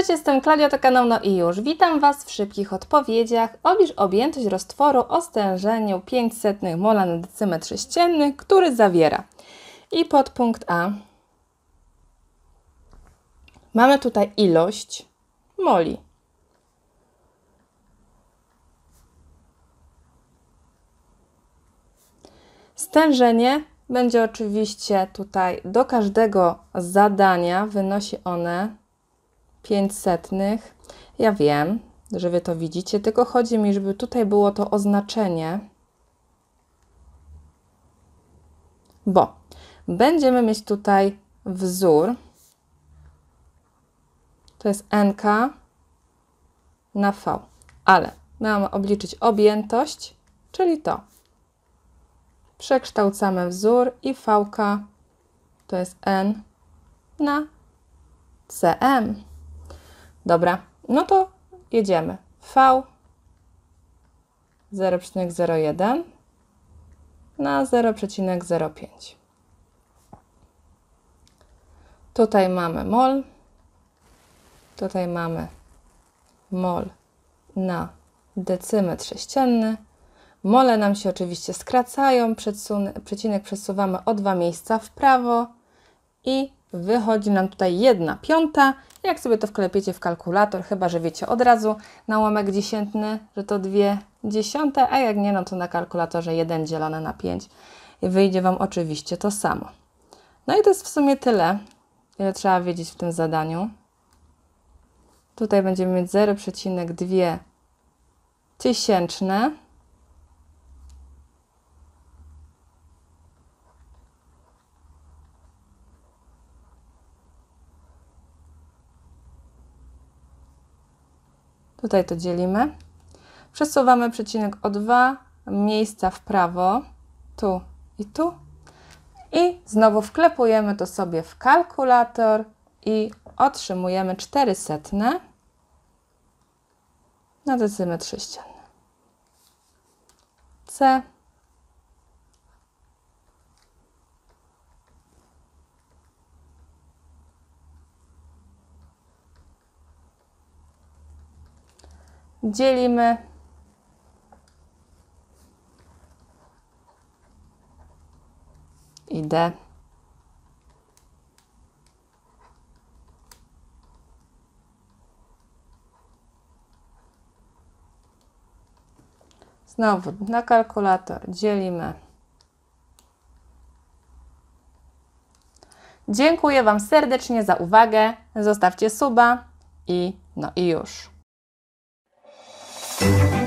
Cześć, jestem Klaudia, to kanał No i już. Witam Was w szybkich odpowiedziach. Oblicz objętość roztworu o stężeniu 0,05 mola na decymetr sześcienny, który zawiera. I podpunkt A. Mamy tutaj ilość moli. Stężenie będzie oczywiście tutaj do każdego zadania, wynosi one 0,05. Ja wiem, że Wy to widzicie, tylko chodzi mi, żeby tutaj było to oznaczenie, bo będziemy mieć tutaj wzór, to jest NK na V, ale mamy obliczyć objętość, czyli to. Przekształcamy wzór i VK to jest N na CM. Dobra, no to jedziemy. V 0,01 na 0,05. Tutaj mamy mol, tutaj mamy mol na decymetr sześcienny. Mole nam się oczywiście skracają, przecinek przesuwamy o 2 miejsca w prawo i wychodzi nam tutaj 1/5. Jak sobie to wklepiecie w kalkulator, chyba że wiecie od razu na ułamek dziesiętny, że to 2/10, a jak nie, no to na kalkulatorze 1 dzielone na 5 i wyjdzie Wam oczywiście to samo. No i to jest w sumie tyle, ile trzeba wiedzieć w tym zadaniu. Tutaj będziemy mieć 0,2 tysięczne. Tutaj to dzielimy. Przesuwamy przecinek o 2 miejsca w prawo, tu i tu. I znowu wklepujemy to sobie w kalkulator i otrzymujemy 400 na decymetr sześcienny. C. Dzielimy i D. Znowu na kalkulator dzielimy. Dziękuję Wam serdecznie za uwagę. Zostawcie suba i no i już.